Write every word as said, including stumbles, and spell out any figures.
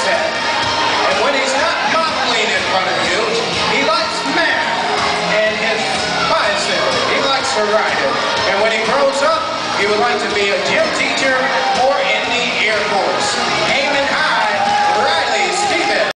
said. And when he's not modeling in front of you, he likes math and his bicycle. He likes to ride it. And when he grows up, he would like to be a gym teacher or in the Air Force. Aiming high.